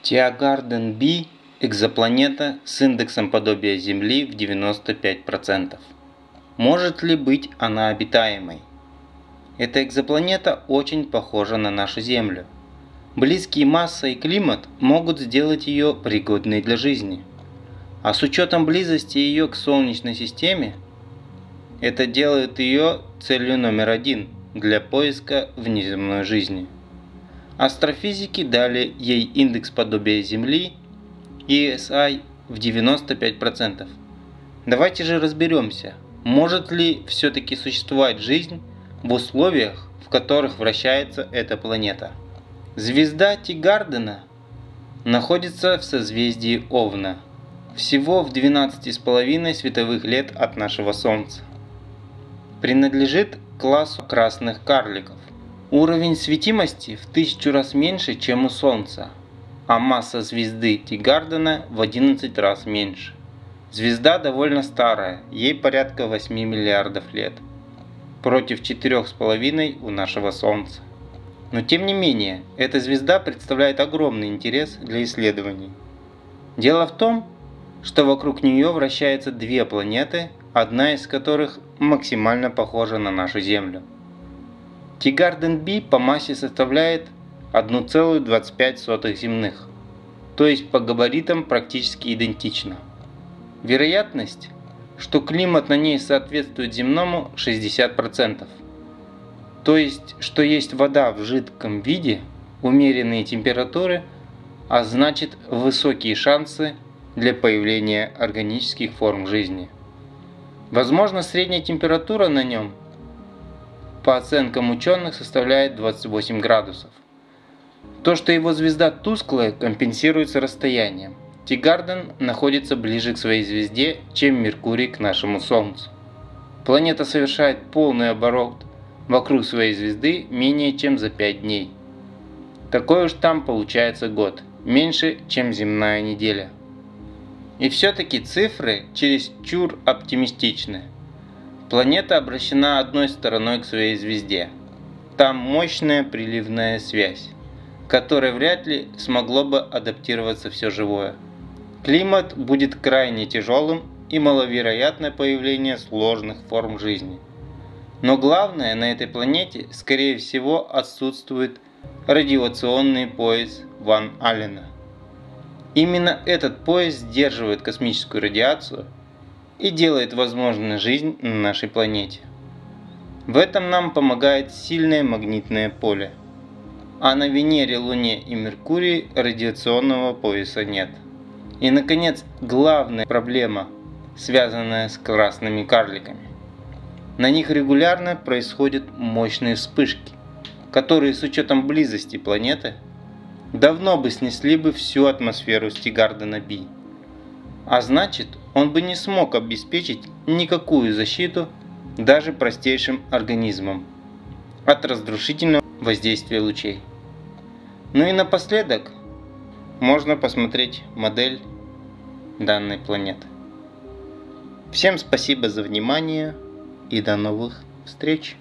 Тиагарден B – экзопланета с индексом подобия Земли в 95%. Может ли быть она обитаемой? Эта экзопланета очень похожа на нашу Землю. Близкие масса и климат могут сделать ее пригодной для жизни. А с учетом близости ее к Солнечной системе, это делает ее целью номер один для поиска внеземной жизни. Астрофизики дали ей индекс подобия Земли ESI в 95%. Давайте же разберемся, может ли все-таки существовать жизнь в условиях, в которых вращается эта планета. Звезда Тигардена находится в созвездии Овна, всего в 12,5 световых лет от нашего Солнца. Принадлежит к классу красных карликов. Уровень светимости в 1000 раз меньше, чем у Солнца, а масса звезды Тигардена в 11 раз меньше. Звезда довольно старая, ей порядка 8 миллиардов лет, против 4,5 у нашего Солнца. Но тем не менее, эта звезда представляет огромный интерес для исследований. Дело в том, что вокруг нее вращаются две планеты, одна из которых максимально похожа на нашу Землю. Тигарден B по массе составляет 1,25 земных, то есть по габаритам практически идентична. Вероятность, что климат на ней соответствует земному, 60%. То есть, что есть вода в жидком виде, умеренные температуры, а значит высокие шансы для появления органических форм жизни. Возможно, средняя температура на нем, по оценкам ученых, составляет 28 градусов. То, что его звезда тусклая, компенсируется расстоянием. Тигарден находится ближе к своей звезде, чем Меркурий к нашему Солнцу. Планета совершает полный оборот вокруг своей звезды менее чем за 5 дней. Такой уж там получается год, меньше, чем земная неделя. И все-таки цифры чересчур оптимистичны. Планета обращена одной стороной к своей звезде. Там мощная приливная связь, которой вряд ли смогло бы адаптироваться все живое. Климат будет крайне тяжелым и маловероятное появление сложных форм жизни. Но главное, на этой планете, скорее всего, отсутствует радиационный пояс Ван Аллена. Именно этот пояс сдерживает космическую радиацию и делает возможной жизнь на нашей планете. В этом нам помогает сильное магнитное поле. А на Венере, Луне и Меркурии радиационного пояса нет. И, наконец, главная проблема, связанная с красными карликами. На них регулярно происходят мощные вспышки, которые с учетом близости планеты давно бы снесли бы всю атмосферу Тигардена B. А значит, он бы не смог обеспечить никакую защиту даже простейшим организмам от разрушительного воздействия лучей. Ну и напоследок можно посмотреть модель данной планеты. Всем спасибо за внимание и до новых встреч!